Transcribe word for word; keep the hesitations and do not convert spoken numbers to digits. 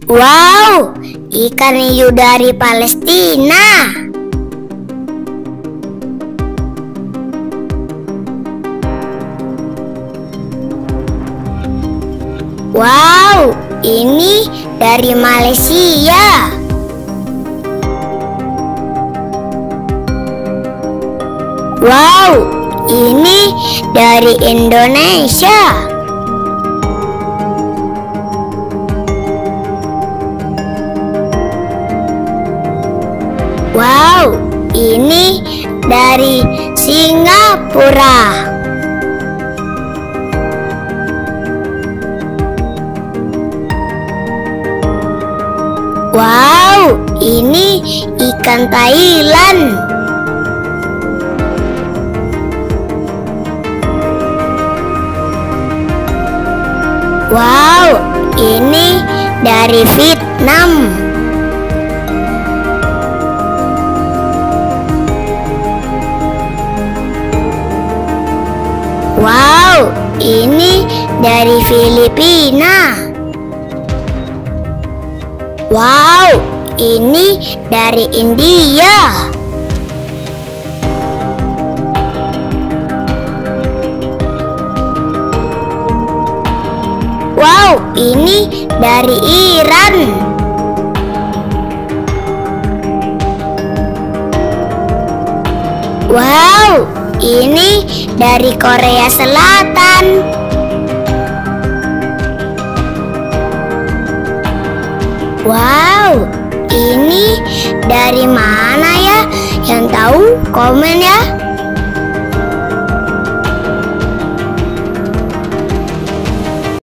Wow, ikan hiu dari Palestina. Wow, ini dari Malaysia. Wow, ini dari Indonesia. Wow, ini dari Singapura. Wow, ini ikan Thailand. Wow, ini dari Vietnam. Wow, ini dari Filipina. Wow, ini dari India. Wow, ini dari Iran. Wow, ini dari Korea Selatan. Wow, ini dari mana ya? Yang tahu komen ya.